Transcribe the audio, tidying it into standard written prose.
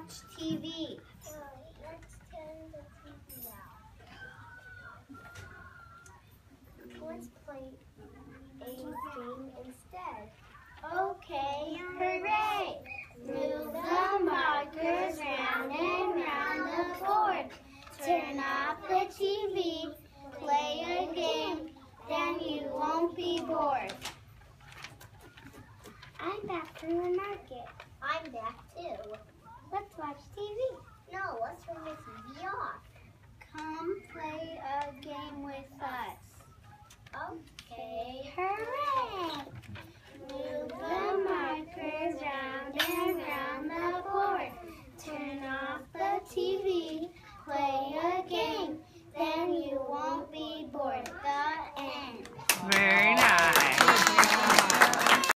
watch TV. Let's turn the TV out. Let's play a game instead. Okay, hooray! Move the markers round and round the board. Turn off the TV, play a game, then you won't be bored. I'm back from the market. I'm back too. Let's watch TV. No, let's turn the TV off. Come play a game with us. Okay. Hooray! Move the markers round and round the board. Turn off the TV, play a game, then you won't be bored. The end. Very